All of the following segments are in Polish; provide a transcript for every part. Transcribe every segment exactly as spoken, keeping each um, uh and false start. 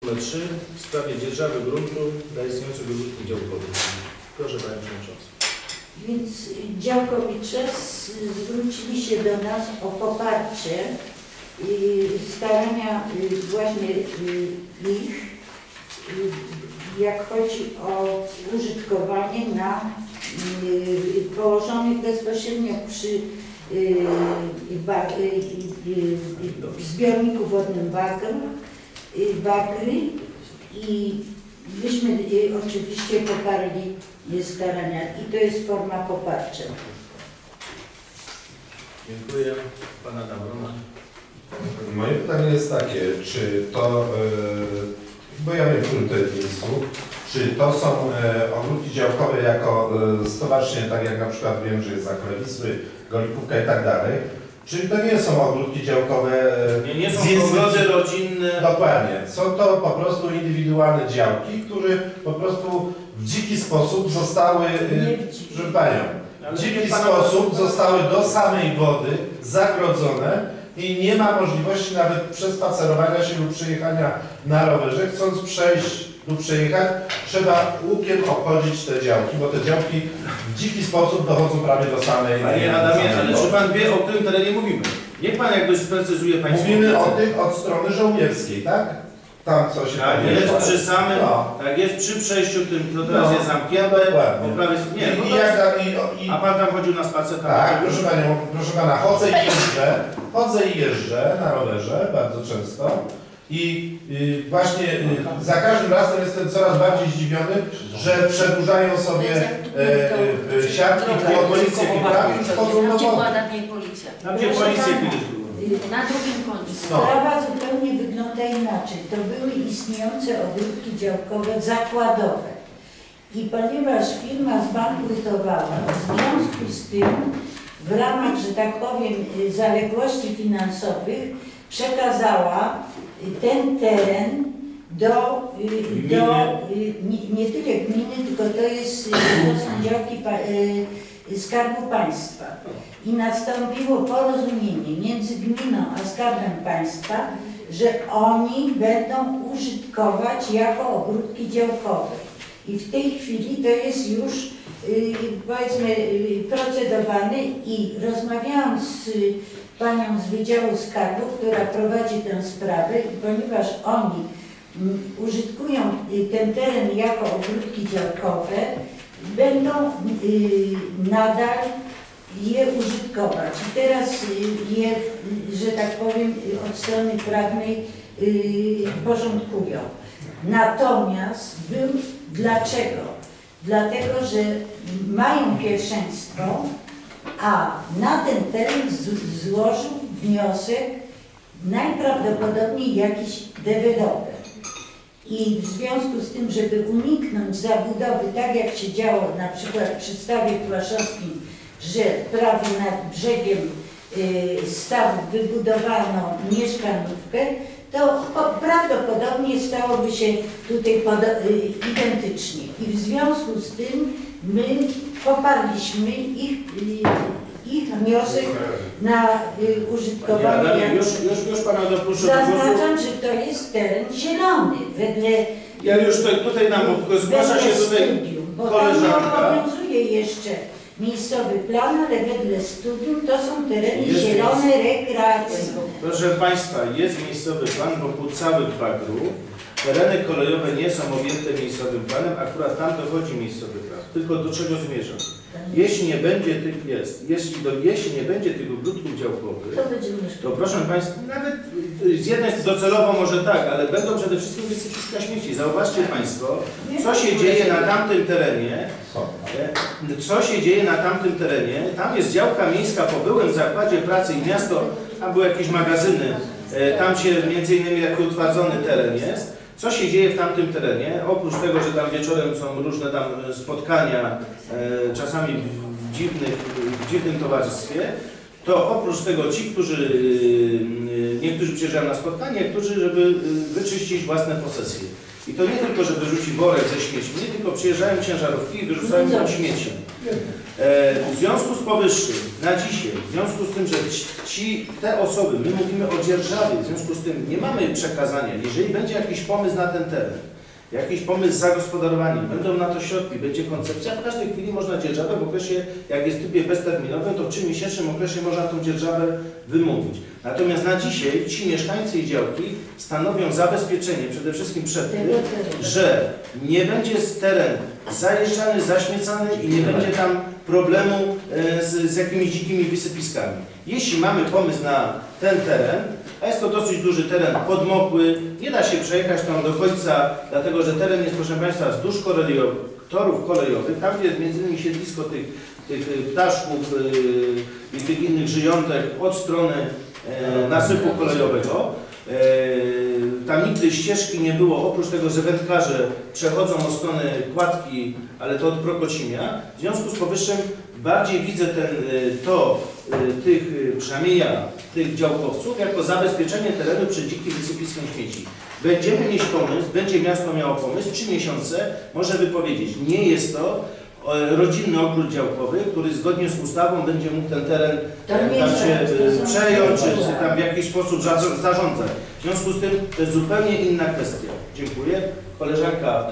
Numer trzy w sprawie dzierżawy gruntu dla istniejących ogródków działkowych. Proszę Panią Przewodniczącą. Więc działkowicze zwrócili się do nas o poparcie starania właśnie ich, jak chodzi o użytkowanie na położonych bezpośrednio przy zbiorniku wodnym Bagry i myśmy oczywiście poparli starania i to jest forma poparcia. Dziękuję. Pana Dawrona. Moje pytanie jest takie, czy to, bo ja wiem, w którym to jest miejscu, czy to są ogródki działkowe jako stowarzyszenie, tak jak na przykład wiem, że jest Zakle Wisły, Golikówka i tak dalej, czyli to nie są ogródki działkowe? Nie, nie są ogrody rodzinne. Dokładnie. Są to po prostu indywidualne działki, które po prostu w dziki sposób zostały, proszę Panią, w dziki sposób zostały do samej wody zagrodzone i nie ma możliwości nawet przespacerowania się lub przejechania na rowerze. Chcąc przejść lub przejechać, trzeba łukiem obchodzić te działki, bo te działki w dziki sposób dochodzą prawie do samej. Panie Adamie, ale czy Pan wie, o którym terenie mówimy? Niech Pan jakby sprecyzuje Państwo. Mówimy o tych od strony żołnierskiej, tak? Tam co się tak, jest jest przy samym, no. tak jest przy przejściu tym, to teraz no. jest zamknięte, po prawej nie, I, no i jest, jak, i, i, a Pan tam chodził na spacer? Tam tak, proszę Panią, proszę Pana, chodzę i jeżdżę, chodzę i jeżdżę na rowerze bardzo często i y, właśnie y, za każdym razem jestem coraz bardziej zdziwiony, że przedłużają sobie y, y, siatki policję i wchodzą do wody. Tam gdzie policja kiedyś było. Na drugim końcu. Sprawa zupełnie wygląda inaczej. To były istniejące ogródki działkowe zakładowe. I ponieważ firma zbankrutowała, w związku z tym w ramach, że tak powiem, zaległości finansowych przekazała ten teren do, do nie, nie tyle gminy, tylko to jest to są działki Skarbu Państwa. I nastąpiło porozumienie między gminą a Skarbem Państwa, że oni będą użytkować jako ogródki działkowe. I w tej chwili to jest już yy, powiedzmy yy, procedowane i rozmawiałam z yy, panią z Wydziału Skarbu, która prowadzi tę sprawę i ponieważ oni yy, użytkują yy, ten teren jako ogródki działkowe, będą yy, nadal je użytkować. I teraz je, że tak powiem, od strony prawnej yy, porządkują. Natomiast był dlaczego? Dlatego, że mają pierwszeństwo, a na ten teren z, złożył wniosek najprawdopodobniej jakiś deweloper. I w związku z tym, żeby uniknąć zabudowy, tak jak się działo na przykład przy Stawie Kłaszowskim, że prawie nad brzegiem y, stawu wybudowano mieszkanówkę, to prawdopodobnie stałoby się tutaj pod, y, identycznie. I w związku z tym my poparliśmy ich, y, ich wniosek na y, użytkowanie. Ja, już, już, już Pana doproszę. Zaznaczam, że to jest teren zielony. Wedle, ja już to, tutaj nam zgłasza się tutaj studium, bo tam nie obowiązuje jeszcze miejscowy plan, ale wedle studium to są tereny jest zielone, rekreacyjne. Proszę Państwa, jest miejscowy plan wokół całych Bagru. Tereny kolejowe nie są objęte miejscowym planem, akurat tam dochodzi miejscowy plan. Tylko do czego zmierzam? Jeśli nie będzie tych jest, jeśli, do, jeśli nie będzie tych ogródków działkowych, to proszę Państwa, nawet z jednej strony docelowo może tak, ale będą przede wszystkim wysypiska śmieci. Zauważcie Państwo, co się dzieje na tamtym terenie, co się dzieje na tamtym terenie. Tam jest działka miejska po byłym zakładzie pracy i miasto, tam były jakieś magazyny, tam się między innymi jak utwardzony teren jest. Co się dzieje w tamtym terenie? Oprócz tego, że tam wieczorem są różne tam spotkania, e, czasami w, dziwnych, w dziwnym towarzystwie, to oprócz tego ci, którzy, yy, niektórzy przyjeżdżają na spotkanie, niektórzy, żeby yy, wyczyścić własne posesje. I to nie tylko, żeby wyrzucić worek ze śmiećmi, nie tylko przyjeżdżają ciężarówki i wyrzucają tam śmieci. E, w związku z powyższym, na dzisiaj, w związku z tym, że ci, te osoby, my mówimy o dzierżawie, w związku z tym nie mamy przekazania, jeżeli będzie jakiś pomysł na ten teren, jakiś pomysł z zagospodarowaniem, będą na to środki, będzie koncepcja, w każdej chwili można dzierżawę w okresie, jak jest w typie bezterminowym, to w trzymiesięcznym okresie można tą dzierżawę wymówić. Natomiast na dzisiaj ci mieszkańcy i działki stanowią zabezpieczenie przede wszystkim przed tym, że nie będzie teren zajeżdżany, zaśmiecany i nie będzie tam problemu z, z jakimiś dzikimi wysypiskami. Jeśli mamy pomysł na ten teren, a jest to dosyć duży teren, podmokły, nie da się przejechać tam do końca, dlatego że teren jest, proszę Państwa, wzdłuż kolejowych, torów kolejowych, tam gdzie jest między innymi siedlisko tych, tych ptaszków yy, i tych innych żyjątek od strony yy, nasypu kolejowego. Yy, tam nigdy ścieżki nie było, oprócz tego, że wędkarze przechodzą od strony Kładki, ale to od Prokocimia. W związku z powyższym bardziej widzę ten, to, tych, przynajmniej ja, tych działkowców, jako zabezpieczenie terenu przed dzikim wysypiskiem śmieci. Będziemy mieć pomysł, będzie miasto miało pomysł, trzy miesiące może wypowiedzieć. Nie jest to rodzinny ogród działkowy, który zgodnie z ustawą będzie mógł ten teren tam się przejąć, czy tam w jakiś sposób zarządzać. W związku z tym to jest zupełnie inna kwestia. Dziękuję. Koleżanka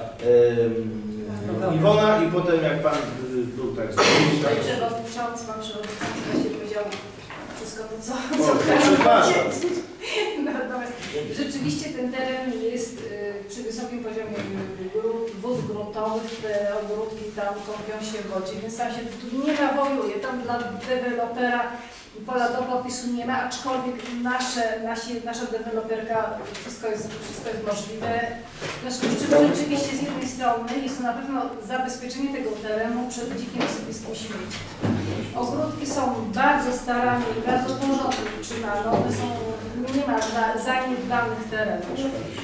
e, Iwona i potem jak Pan był tak. Panie Przewodniczący, Pan Przewodniczący właśnie powiedział wszystko to, co, co przepraszam. Natomiast rzeczywiście ten teren jest y, przy wysokim poziomie grunt, wód gruntowych, te ogródki tam kąpią się w wodzie, więc tam się tu nie nawojuje, tam dla dewelopera pola do popisu nie ma, aczkolwiek nasze, nasi, nasza deweloperka, wszystko jest, wszystko jest możliwe. W związku z czym rzeczywiście z jednej strony jest to na pewno zabezpieczenie tego terenu przed dzikim wysypiskiem śmieci. Ogródki są bardzo starane i bardzo porządnie utrzymane, one są, nie ma zaniedbanych terenów.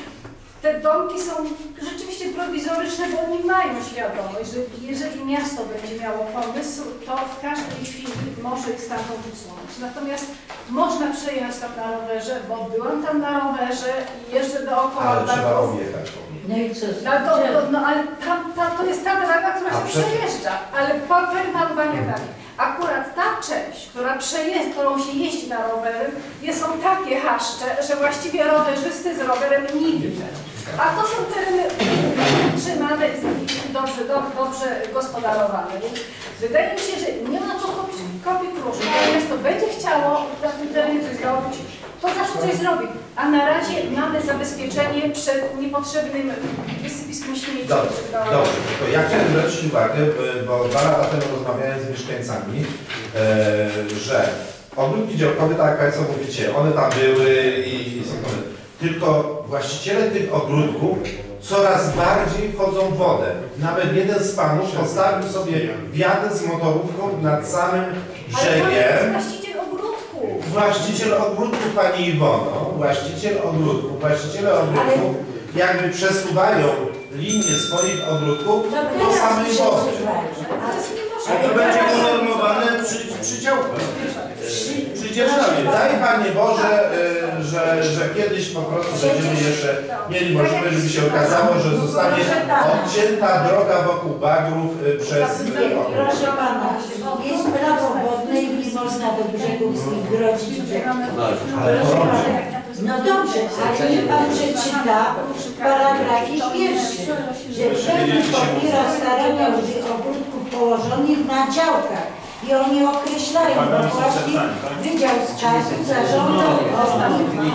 Te domki są rzeczywiście prowizoryczne, bo oni mają świadomość, że jeżeli miasto będzie miało pomysł, to w każdej chwili może ich stamtąd usunąć. Natomiast można przejechać tam na rowerze, bo byłam tam na rowerze i jeżdżę dookoła. Ale trzeba objechać. No i co? No, to, to, no ale ta, ta, to jest ta droga, która się przejeżdża, ale powiem Panu Panie Panie, akurat ta część, która przejeżdża, którą się jeździ na rowerem, są takie haszcze, że właściwie rowerzysty z rowerem nie widzą. A to są tereny utrzymane i dobrze, dobrze, dobrze gospodarowane. Więc wydaje mi się, że nie ma co kopić, kopić kruszki. Natomiast to będzie chciało na tym terenie coś zrobić, to zawsze coś zrobi. A na razie mamy zabezpieczenie przed niepotrzebnym wysypiskiem śmieci. Dobrze, dobrze, tylko ja chciałem zwrócić uwagę, bo dwa lata temu rozmawiałem z mieszkańcami, e, że ogródki działkowe, tak jak Państwo mówicie, one tam były i, i są one. Tylko właściciele tych ogródków coraz bardziej wchodzą w wodę. Nawet jeden z panów postawił sobie wiatę z motorówką nad samym brzegiem. Ale to jest właściciel ogródku. Właściciel ogródku, Pani Iwono, właściciel ogródku, właściciele ogródków jakby przesuwają linię swoich ogródków do samej wody. A to będzie unormowane przy, przy działkach, przy dzierżawie. Daj Panie Boże, y, że, że kiedyś po prostu będziemy jeszcze mieli możliwość, żeby się okazało, że zostanie odcięta droga wokół bagrów y, przez... Proszę Pana, jest prawo wodne i nie można do brzegów zgrodzić brzegów. Ale No dobrze, ale niech Pan przeczyta w paragrafie pierwszym, że pełny popiera starania ogródków położonych na działkach. I oni określają dokładnie Wydział Skazu zarządzał ogródkami.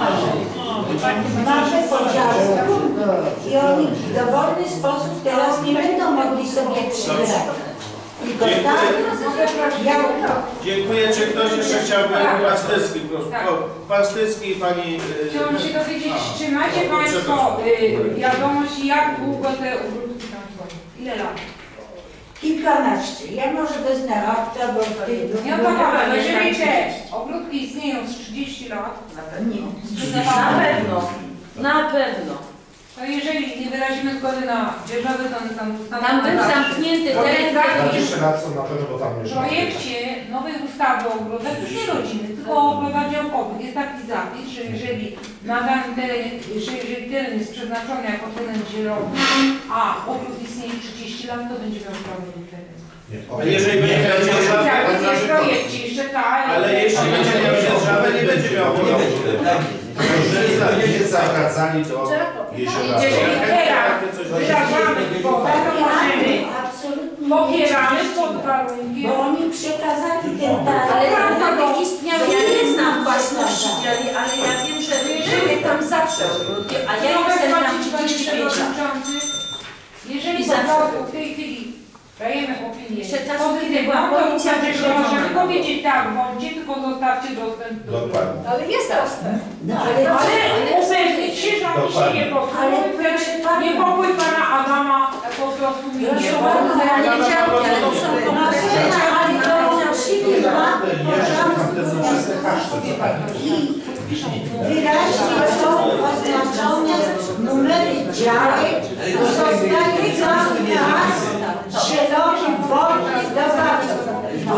Mamy podziału i oni w dowolny sposób teraz nie będą mogli sobie przybrać. Tylko tak, jak... Dziękuję. Czy ktoś jeszcze chciałby? Pasterski, proszę. Pasterski i Pani... Chciałam się dowiedzieć, czy macie Państwo y, wiadomość, jak długo te ogródki tam stoją? Ile lat? Kilkanaście. Ja może wezmę akta, bo w tej Ja to no jeżeli te ogródki istnieją z trzydziestu lat, nie. Na pewno, na pewno. to jeżeli nie wyrazimy zgody na dzierżawę, to tam Tam był zamknięty teren. Na jeszcze raz są na pewno, bo tam W mieszkamy. projekcie nowej ustawy o ogrodach już nie rodziny, tylko o ogrodach działkowych jest taki zapis, że jeżeli na danym terenie, że jeżeli teren jest przeznaczony jako teren zielony, a ogród istnieje trzydzieści lat, to będzie miał prawo do terenu. A jeżeli będzie miał dzierżawę, Jest w projekcie jeszcze tak. ale jeśli będzie miał dzierżawę, nie będzie miał obowiązku. Jeżeli będziecie zawracali, to jeziora. Jeżeli teraz wyrażamy zgodę, to możemy, Absolutnie popieramy nie. pod warunkiem. Bo oni przekazali ten teren. Ale tam nawet istniał, ja nie znam własności dzieli, ale ja wiem, że były tam zawsze ogródki, a ja jestem tam trzydzieści pięć lat. Jeżeli po Zawsze. prostu w tej chwili dajemy opinię Jeszcze czasem, pozytywną, kiedy była to policja, uważam, że wyszła możemy na powiedzieć tak, bądźcie, tylko zostawcie dostęp do Dokładnie. Ale jest dostęp. No ale, Ale upewnić się, że oni się nie Ale popsują. proszę pana, Niepokój pana Adama po prostu mi proszę nie pana, Ja nie Pana wiedziałam, bardzo ale to dobrze. są proszę konkretne. pana, ale to uczciwie ma Jeszcze te wszystkie haszcze, co tam i wyraźnie są oznaczone numery działek, zostaje zamknięte zielonym wolnym do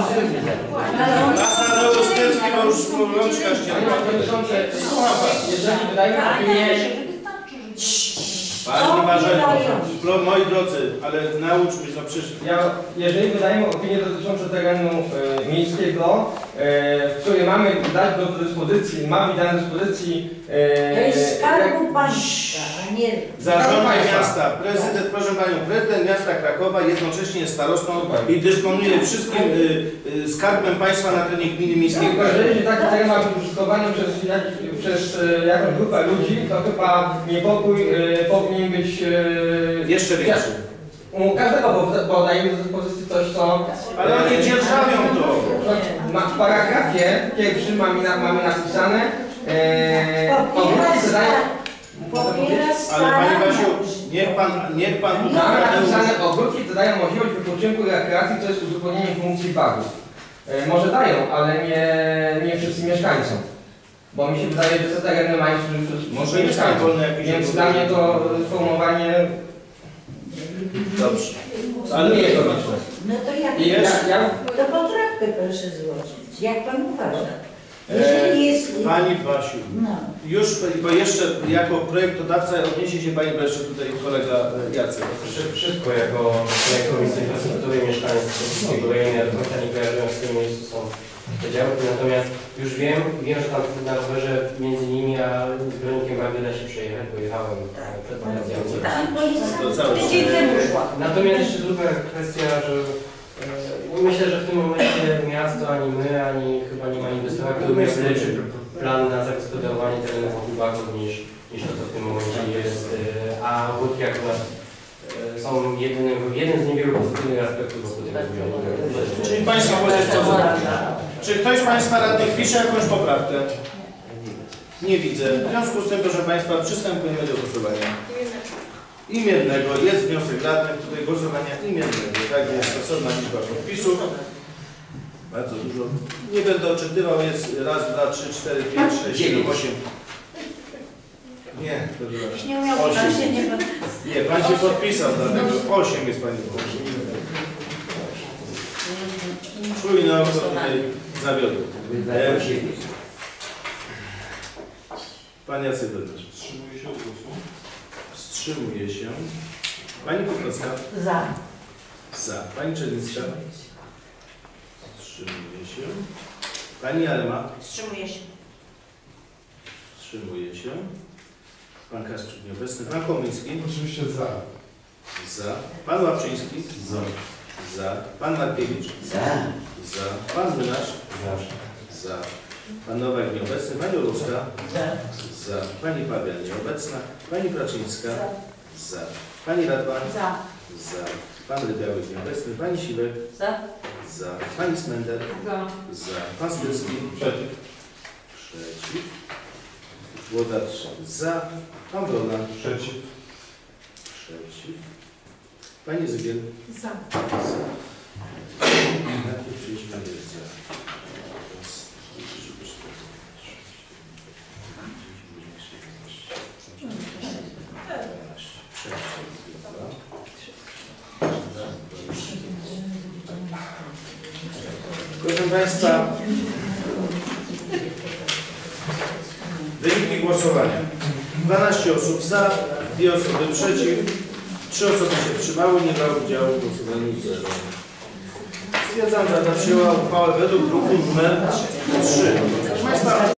Pan Augustynski ma już rączka ścięta. Słucham pan. Jeżeli wydajemy opinię, Pani Marzeno, pro- moi drodzy, ale nauczmy się, no przecież ja, jeżeli wydajemy opinię dotyczącą terenu e, miejskiego, e, w której mamy dać do dyspozycji, ma być dane do dyspozycji e, To jest skarbu jak- państwa, a nie... zarząd Państwa. miasta, prezydent, proszę panią, prezydent miasta Krakowa jednocześnie jest starostą i dysponuje wszystkim y, y, skarbem państwa na terenie gminy miejskiej. Tylko jeżeli taki teren ma być użytkowany przez, jak, przez e, jakąś grupę ludzi, to chyba niepokój e, powinien być e, Jeszcze większy. u każdego, bo, bo dajemy do dyspozycji coś, co... Ale oni dzierżawią to. Ma, w paragrafie pierwszym mamy, na, mamy napisane e, Popiera ogródki zadają... Popiera Ale starania. panie Basiu, niech pan, niech pan tu Mamy naprawdę... napisane ogródki zadają możliwość wypoczynku i rekreacji, co jest uzupełnieniem funkcji bagów. E, może dają, ale nie, nie wszystkim mieszkańcom. Bo mi się wydaje, że te tereny mają wszystkim Może jest tam wolne jakieś... Więc dla mnie to sformułowanie Dobrze. ale nie jest logiczne. No to jak... I ja, ja, To poprawkę proszę złożyć, jak pan uważa. Jeżeli jest... Pani Basiu, No. już, bo jeszcze jako projektodawca odniesie się pani, bo jeszcze tutaj kolega e, Jacek. Wszystko jako jak Komisja Infrastruktury i Mieszkalnictwa i kolejne do końca nie kojarzyłem, w którym miejscu są te działki, natomiast już wiem, wiem, że tam na rowerze między nimi a zbiornikiem Bagdy da się przejechać, bo jechałem e, przed wakacjami. Tak, bo jest... To cały Tydzień temu szła. Natomiast jeszcze druga kwestia, że e, no myślę, że w tym momencie miasto, ani my, ani chyba nie ma inwestora, który miał lepszy plan na zagospodarowanie terenów wokół bagów niż, niż to, co w tym momencie jest, e, a ogródki akurat e, są jedynym, jeden z niewielu pozytywnych aspektów wokół tego zbiornika. Czyli państwo powiedzieć co za... Czy ktoś z państwa radnych pisze jakąś poprawkę? Nie widzę. W związku z tym, proszę państwa, przystępujemy do głosowania imiennego. Jest wniosek radnych tutaj głosowania imiennego. Tak jest, stosowna liczba podpisów. Bardzo dużo. Nie będę odczytywał. Jest raz, dwa, trzy, cztery, pięć, sześć, siedem, osiem. Nie, to Nie umiał pan osiem. się nie Nie, pan się podpisał, dlatego osiem jest pani. Czujno oko tutaj zawiodł. E, Pan Jacek Bednarz. Wstrzymuje się od głosu. Wstrzymuje się. Pani Kukowska. Za. Za. Pani Czernicka. Wstrzymuje się. Pani Arema. Wstrzymuje się. Wstrzymuje się. Pan Kasprzyk nieobecny. Pan Komiński. Oczywiście za. Za. Pan Łapczyński. Za. Za. Pan Markiewicz. Za. Za. Pan Młynarz. Za. Pan Nowak nieobecny. Pani Ruska. Za. Za. Pani Pabian nieobecna. Pani Praczyńska. Za. Pani Radwan. Za. Za. Pan Rybiały nieobecny. Pani Siwek. Za. Za. Pani Smender. za. Za. Pan Styrski. Przeciw. Przeciw. Włodacz. Za. Pan Wrona. Przeciw. Przeciw. Pani Zygiel. Za. Za. Najpierw przyjdziemy jest za. Raz, dwa, trzy, cztery, pięć, sześć, siedem, osiem, dziewięć, dziesięć, jedenaście, dwanaście, trzynaście, przeciw. Proszę Państwa, wyniki głosowania. dwanaście osób za, dwie osoby przeciw, trzy osoby się wstrzymały, nie brały udziału w głosowaniu zero. Stwierdzam, że Rada przyjęła uchwałę według druku nr trzy. Proszę Państwa,